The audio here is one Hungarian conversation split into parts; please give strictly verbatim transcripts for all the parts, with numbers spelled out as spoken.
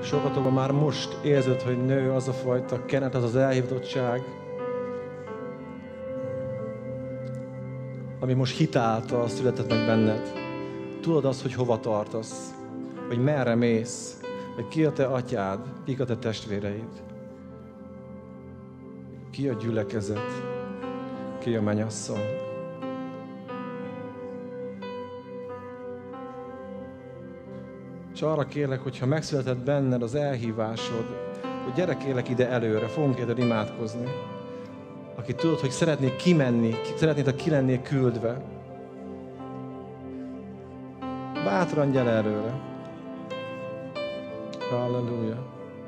Sokatokban már most érzed, hogy nő az a fajta kenet, az az elhivatottság, ami most hitáltal született meg benned. Tudod azt, hogy hova tartasz, hogy merre mész, hogy ki a te atyád, kik a te testvéreid, ki a gyülekezet, ki a mennyasszony. És arra kérlek, hogyha megszületett benned az elhívásod, hogy gyere kérlek ide előre, fogunk érted imádkozni. Aki tudod, hogy szeretnék kimenni, szeretnéd, ha ki lennél küldve. Bátran gyere előre. Halleluja.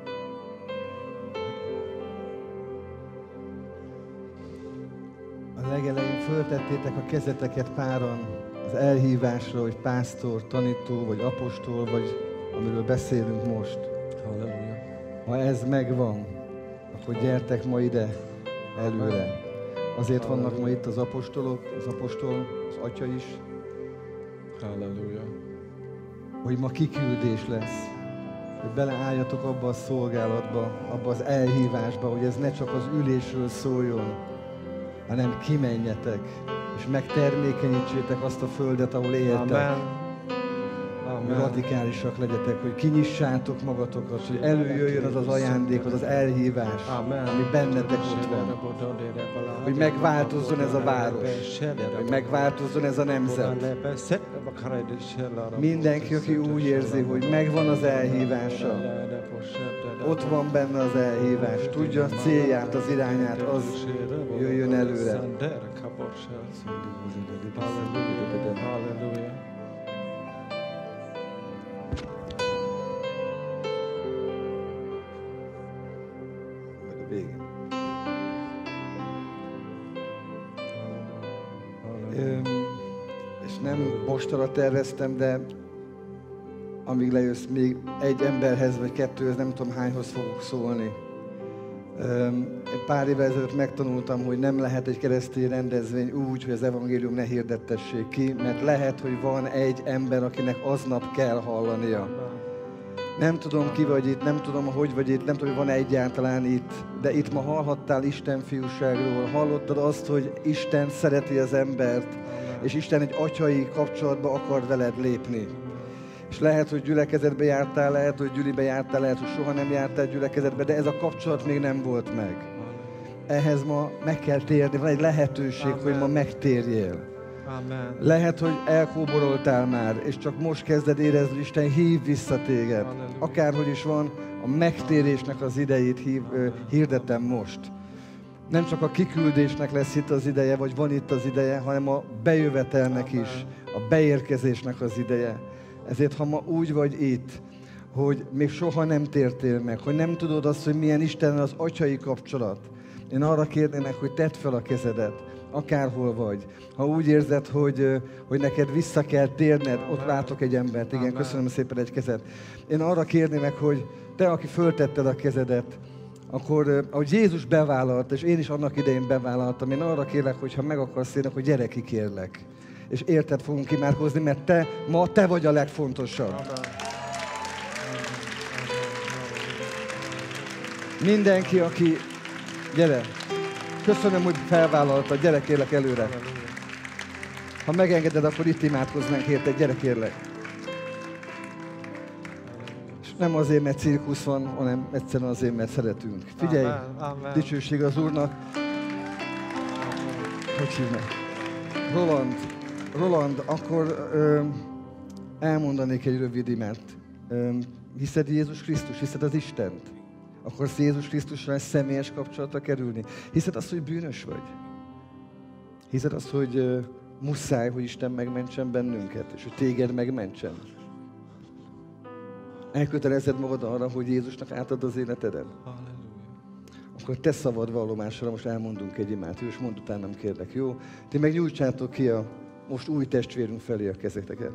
A legelején föltettétek a kezeteket páran az elhívásra, hogy pásztor, tanító, vagy apostol, vagy amiről beszélünk most. Halleluja. Ha ez megvan, akkor gyertek ma ide előre. Azért vannak ma itt az apostolok, az apostol, az atya is. Halleluja. Hogy ma kiküldés lesz. Hogy beleálljatok abba a szolgálatba, abba az elhívásba, hogy ez ne csak az ülésről szóljon, hanem kimenjetek, és megtermékenyítsétek azt a földet, ahol éltek. Amen. Amen. Radikálisak legyetek, hogy kinyissátok magatokat, hogy előjöjjön az az ajándék, az az elhívás, Amen. ami bennetek ott van. Hogy megváltozzon ez a város, hogy megváltozzon ez a nemzet. Mindenki, aki úgy érzi, hogy megvan az elhívása, ott van benne az elhívás, tudja a célját, az irányát, az jöjjön előre. Halleluja. Végén. Öm, és nem mostra terveztem, de amíg lejössz, még egy emberhez vagy kettőhöz, nem tudom hányhoz fogok szólni. Öm, pár évvel ezelőtt megtanultam, hogy nem lehet egy keresztény rendezvény úgy, hogy az evangélium ne hirdettessék ki, mert lehet, hogy van egy ember, akinek aznap kell hallania. Nem tudom, ki vagy itt, nem tudom, hogy vagy itt, nem tudom, hogy van egyáltalán itt, de itt ma hallhattál Isten fiúságról, hallottad azt, hogy Isten szereti az embert, és Isten egy atyai kapcsolatba akar veled lépni. És lehet, hogy gyülekezetbe jártál, lehet, hogy gyülibe jártál, lehet, hogy soha nem jártál gyülekezetbe, de ez a kapcsolat még nem volt meg. Ehhez ma meg kell térni, van egy lehetőség, Amen. Hogy ma megtérjél. Amen. Lehet, hogy elkóboroltál már, és csak most kezded érezni, hogy Isten hív vissza téged. Halleluja. Akárhogy is van, a megtérésnek az idejét hív, ö, hirdetem most. Nem csak a kiküldésnek lesz itt az ideje, vagy van itt az ideje, hanem a bejövetelnek Amen. Is, a beérkezésnek az ideje. Ezért, ha ma úgy vagy itt, hogy még soha nem tértél meg, hogy nem tudod azt, hogy milyen Istennel az atyai kapcsolat, én arra kérnének, hogy tedd fel a kezedet, akárhol vagy. Ha úgy érzed, hogy, hogy neked vissza kell térned, ott látok egy embert. Igen, köszönöm szépen egy kezet. Én arra kérnélek, hogy te, aki föltetted a kezedet, akkor, ahogy Jézus bevállalta, és én is annak idején bevállaltam, én arra kérlek, hogy ha meg akarsz érni, hogy gyere ki, kérlek. És érted fogunk imádkozni, mert te, ma te vagy a legfontosabb. Mindenki, aki... Gyere! Köszönöm, hogy felvállaltad. Gyere, kérlek előre. Ha megengeded, akkor itt imádkoznánk érted. Gyere, kérlek. És nem azért, mert cirkusz van, hanem egyszerűen azért, mert szeretünk. Figyelj! Amen, amen. Dicsőség az Úrnak. Hogy hívnak? Roland. Roland, akkor ö, elmondanék egy rövid imát. Ö, hiszed Jézus Krisztus? Hiszed az Istent? Akarsz Jézus Krisztusra egy személyes kapcsolatra kerülni? Hiszed azt, hogy bűnös vagy? Hiszed azt, hogy uh, muszáj, hogy Isten megmentsen bennünket, és hogy téged megmentsen? Elkötelezed magad arra, hogy Jézusnak átad az életedet? Halleluja. Akkor te szabad vallomásra most elmondunk egy imát, és mondd utánam, kérlek, jó? Ti meg nyújtsátok ki a most új testvérünk felé a kezeteket.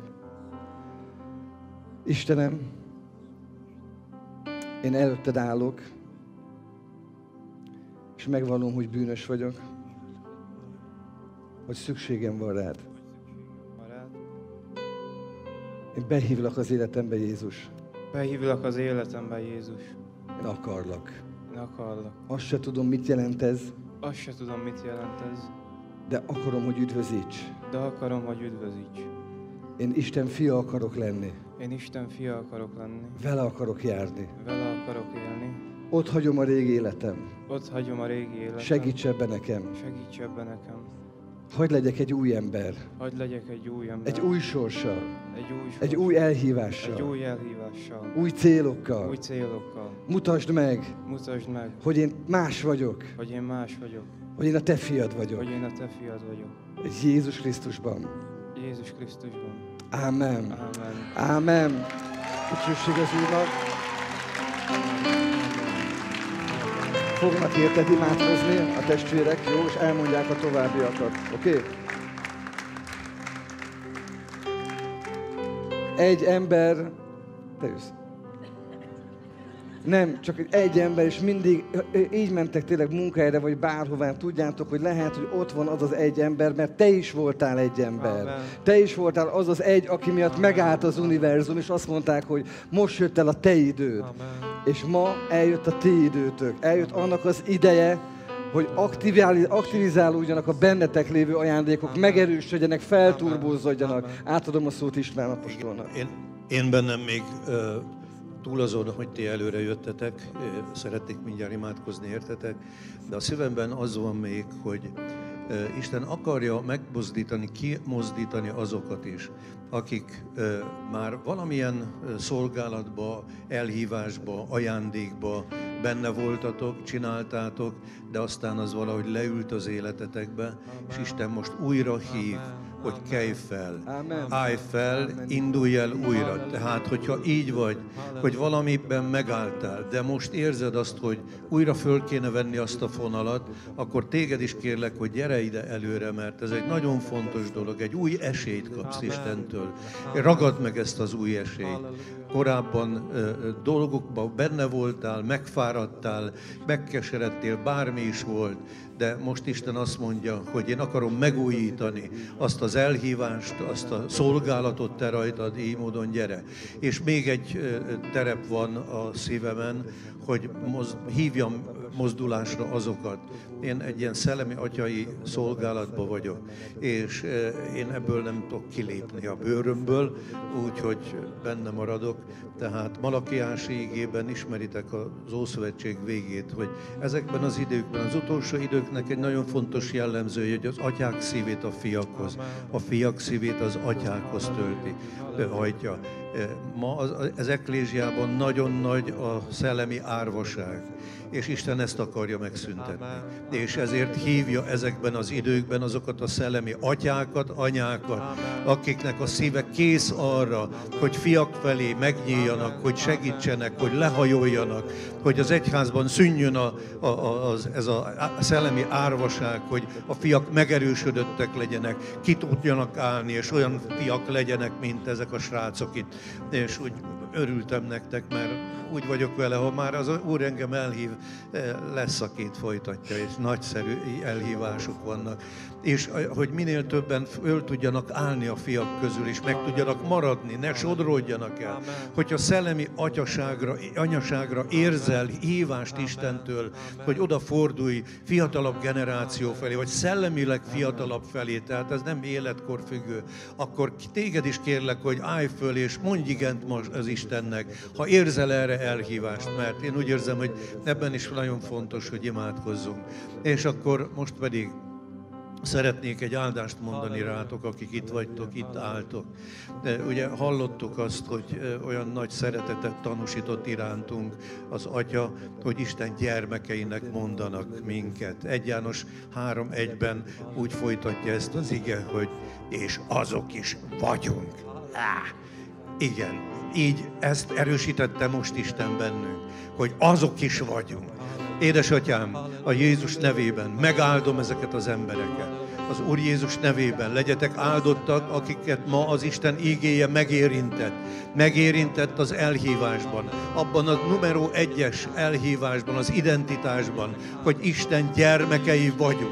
Istenem, én előtted állok, és megvallom, hogy bűnös vagyok, hogy szükségem van rád. Én behívlak az életembe, Jézus. Behívlak az életembe, Jézus. Én akarlak. Én akarlak. Azt se tudom, mit jelent ez, Azt se tudom, mit jelent ez, de akarom, hogy üdvözíts. de akarom, hogy üdvözíts. Én Isten fia akarok lenni. Én Isten fia akarok lenni. Vele akarok járni. Vele akarok élni. Ott hagyom a régi életem. Ott hagyom a régi életem. Segíts ebben nekem. Segíts ebben nekem. Hadd legyek egy új ember. Hadd legyek egy új ember. Egy új sorssal. Egy új, sors, Egy új elhívással. egy új elhívással. Új célokkal. Új célokkal. Mutasd meg, Mutasd meg, hogy én más vagyok. hogy én más vagyok. Hogy én a te fiad vagyok. Hogy én a te fiad vagyok. Egy Jézus Krisztusban. Jézus Krisztusban. Ámen. Ámen. Ámen. Dicsőség az Úrnak. Fognak érted imádkozni a testvérek, jó? És elmondják a továbbiakat. Oké? Okay? Egy ember... Te jössz. Nem, csak egy ember, és mindig így mentek tényleg munkahelyre, vagy bárhová. Tudjátok, hogy lehet, hogy ott van az az egy ember, mert te is voltál egy ember. Amen. Te is voltál az az egy, aki miatt megállt az univerzum, és azt mondták, hogy most jött el a te időd. Amen. És ma eljött a ti időtök. Eljött annak az ideje, hogy aktivizálódjanak a bennetek lévő ajándékok, Amen. Megerősödjenek, felturbózódjanak. Amen. Átadom a szót István apostolnak. Én, én bennem még uh, túl azon, hogy ti előre jöttetek, szeretnék mindjárt imádkozni, értetek, de a szívemben az van még, hogy uh, Isten akarja megmozdítani, kimozdítani azokat is, akik uh, már valamilyen uh, szolgálatba, elhívásba, ajándékba benne voltatok, csináltátok, de aztán az valahogy leült az életetekbe, Amen. És Isten most újra hív, Amen. Hogy kelj fel, Amen. Állj fel, Amen. Indulj el újra. Amen. Tehát, hogyha így vagy, Amen. Hogy valamiben megálltál, de most érzed azt, hogy újra föl kéne venni azt a fonalat, akkor téged is kérlek, hogy gyere ide előre, mert ez egy nagyon fontos dolog, egy új esélyt kapsz Amen. Istentől. Ragad meg ezt az új esélyt. Korábban ö, dolgokban benne voltál, megfáradtál, megkeseredtél, bármi is volt, de most Isten azt mondja, hogy én akarom megújítani azt az elhívást, azt a szolgálatot te rajtad, így módon gyere. És még egy terep van a szívemen, hogy moz, hívjam mozdulásra azokat. Én egy ilyen szellemi atyai szolgálatban vagyok, és én ebből nem tudok kilépni a bőrömből, úgyhogy benne maradok. Tehát Malakiási igében ismeritek az Ószövetség végét, hogy ezekben az időkben, az utolsó időknek egy nagyon fontos jellemzője, hogy az atyák szívét a fiakhoz, a fiak szívét az atyákhoz tölti, hajtja. Ma az, az eklézsiában nagyon nagy a szellemi árvaság, és Isten ezt akarja megszüntetni. Amen. És ezért hívja ezekben az időkben azokat a szellemi atyákat, anyákat, Amen. Akiknek a szíve kész arra, hogy fiak felé megnyíljanak, hogy segítsenek, hogy lehajoljanak, hogy az egyházban szűnjön a, a, a, az, ez a szellemi árvaság, hogy a fiak megerősödöttek legyenek, ki tudjanak állni, és olyan fiak legyenek, mint ezek a srácok itt. És úgy örültem nektek, mert úgy vagyok vele, ha már az Úr engem elhív, lesz, aki itt folytatja, és nagyszerű elhívások vannak. És hogy minél többen föl tudjanak állni a fiak közül, és meg tudjanak maradni, ne sodródjanak el. Hogyha szellemi atyaságra, anyaságra érzel hívást Istentől, hogy odafordulj fiatalabb generáció felé, vagy szellemileg fiatalabb felé, tehát ez nem életkor függő, akkor téged is kérlek, hogy állj föl, és mondj igent most az Istennek, ha érzel erre elhívást, mert én úgy érzem, hogy ebben is nagyon fontos, hogy imádkozzunk. És akkor most pedig szeretnék egy áldást mondani rátok, akik itt vagytok, itt álltok. De ugye hallottuk azt, hogy olyan nagy szeretetet tanúsított irántunk az Atya, hogy Isten gyermekeinek mondanak minket. egy János három egyben úgy folytatja ezt az ige, hogy és azok is vagyunk. Á, igen, így ezt erősítette most Isten bennünk, hogy azok is vagyunk. Édesatyám, a Jézus nevében megáldom ezeket az embereket. Az Úr Jézus nevében legyetek áldottak, akiket ma az Isten ígéje megérintett. Megérintett az elhívásban, abban a numero egyes elhívásban, az identitásban, hogy Isten gyermekei vagyunk.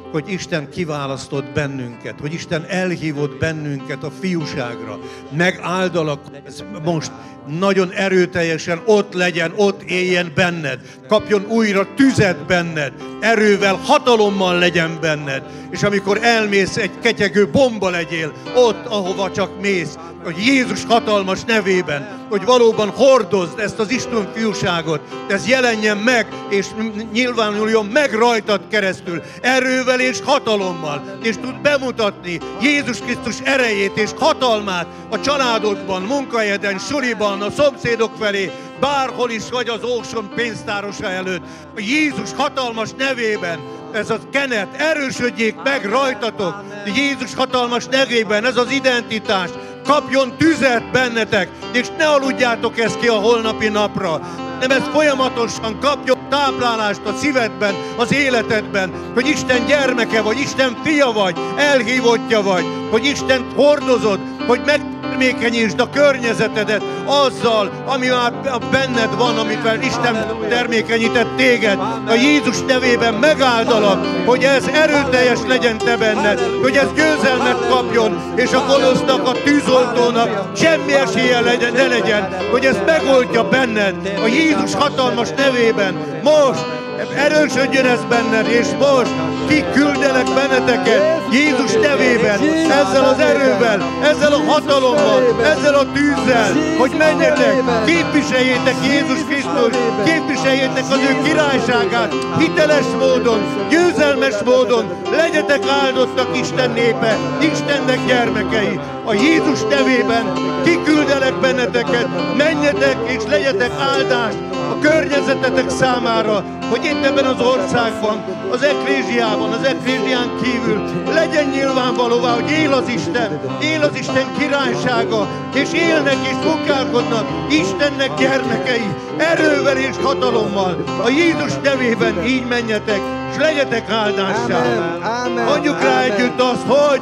hogy Isten kiválasztott bennünket, hogy Isten elhívott bennünket a fiúságra. Megáldalak, ez most nagyon erőteljesen ott legyen, ott éljen benned. Kapjon újra tüzet benned, erővel, hatalommal legyen benned. És amikor elmész, egy ketyegő bomba legyél ott, ahova csak mész, hogy Jézus hatalmas nevében, hogy valóban hordozd ezt az Isten fiúságot, ez jelenjen meg, és nyilvánuljon meg rajtad keresztül, erővel és hatalommal, és tud bemutatni Jézus Krisztus erejét és hatalmát a családodban, munkahelyeden, suliban, a szomszédok felé, bárhol is vagy az Auchan pénztárosa előtt. A Jézus hatalmas nevében ez a kenet erősödjék meg rajtatok. Jézus hatalmas nevében ez az identitás kapjon tüzet bennetek, és ne aludjátok ezt ki a holnapi napra. Nem, ez folyamatosan kapjon táplálást a szívedben, az életedben, hogy Isten gyermeke vagy, Isten fia vagy, elhívottja vagy, hogy Istent hordozod, hogy megtermékenyítsd a környezetedet azzal, ami már benned van, amivel Isten termékenyített téged. A Jézus nevében megáldalak, hogy ez erőteljes legyen te benned, hogy ez győzelmet kapjon, és a gonosznak, a tűzoltónak semmi esélye legyen, ne legyen, hogy ez megoldja benned. A Jézus hatalmas nevében most erősödjön ez benned, és most kiküldenek benneteket Jézus nevében, ezzel az erővel, ezzel a hatalommal, ezzel a tűzzel, hogy menjetek, képviseljétek Jézus Krisztus, képviseljétek az ő királyságát, hiteles módon, győzelmes módon, legyetek áldottak Isten népe, Istennek gyermekei. A Jézus nevében kiküldelek benneteket, menjetek és legyetek áldás a környezetetek számára, hogy itt ebben az országban, az eklésiában, az eklésián kívül legyen nyilvánvalóvá, hogy él az Isten, él az Isten királysága, és élnek és munkálkodnak Istennek gyermekei, erővel és hatalommal. A Jézus nevében így menjetek, és legyetek áldássá. Mondjuk rá együtt azt, hogy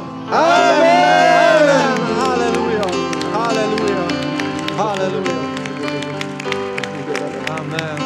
Amen! Halleluja! Halleluja! Halleluja! Amen!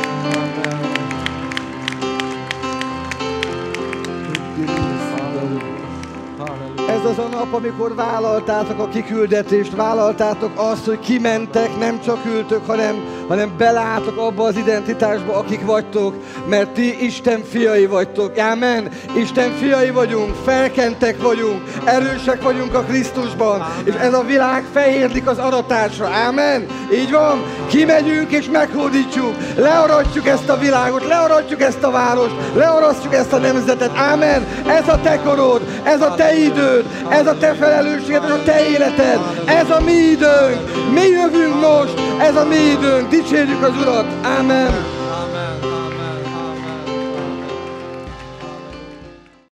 Ez az a nap, amikor vállaltátok a kiküldetést, vállaltátok azt, hogy kimentek, nem csak ültök, hanem, hanem belálltok abba az identitásba, akik vagytok, mert ti Isten fiai vagytok. Amen. Isten fiai vagyunk, felkentek vagyunk, erősek vagyunk a Krisztusban, és ez a világ fehérlik az aratásra. Amen. Így van. Kimegyünk és meghódítjuk, learatjuk ezt a világot, learatjuk ezt a várost, learasztjuk ezt a nemzetet. Amen. Ez a te korod, ez a te időd, ez a te felelősséged, ez a te életed, ez a mi időnk. Mi jövünk most, ez a mi időnk. Dicsérjük az Urat. Amen.